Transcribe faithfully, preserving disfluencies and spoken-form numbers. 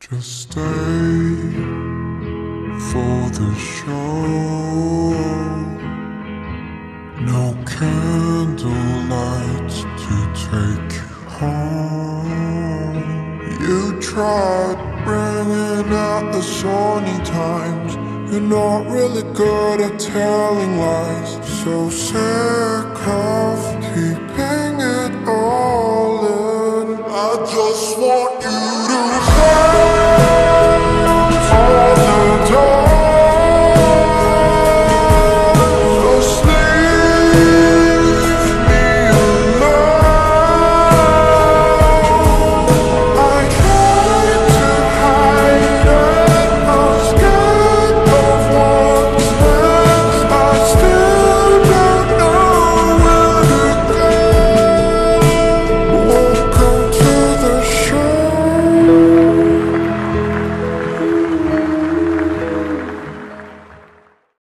Just stay for the show. No candlelight to take you home. You tried bringing out the sunny times. You're not really good at telling lies. So sick of keeping it all in. I just want